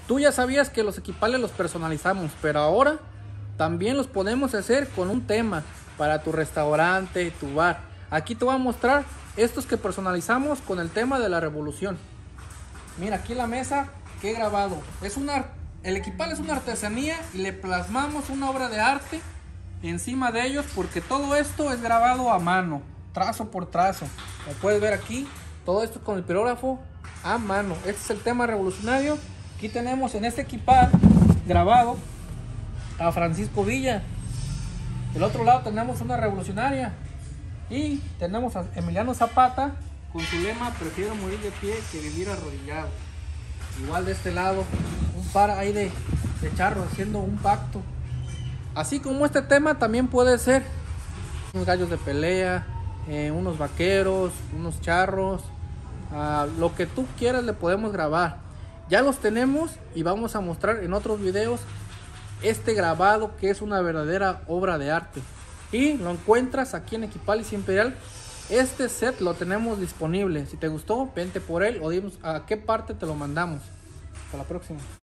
Tú ya sabías que los equipales los personalizamos, pero ahora también los podemos hacer con un tema para tu restaurante, tu bar. Aquí te voy a mostrar estos que personalizamos con el tema de la revolución. Mira aquí la mesa que he grabado. El equipal es una artesanía y le plasmamos una obra de arte encima de ellos, porque todo esto es grabado a mano, trazo por trazo. Como puedes ver aquí, todo esto con el pirógrafo a mano. Este es el tema revolucionario. Aquí tenemos en este equipal grabado a Francisco Villa. Del otro lado tenemos una revolucionaria y tenemos a Emiliano Zapata con su lema: prefiero morir de pie que vivir arrodillado. Igual de este lado un par ahí de charros haciendo un pacto. Así como este tema también puede ser unos gallos de pelea, unos vaqueros, unos charros, lo que tú quieras le podemos grabar. Ya los tenemos y vamos a mostrar en otros videos este grabado que es una verdadera obra de arte. Y lo encuentras aquí en Equipalis Imperial. Este set lo tenemos disponible. Si te gustó, vente por él o dinos a qué parte te lo mandamos. Hasta la próxima.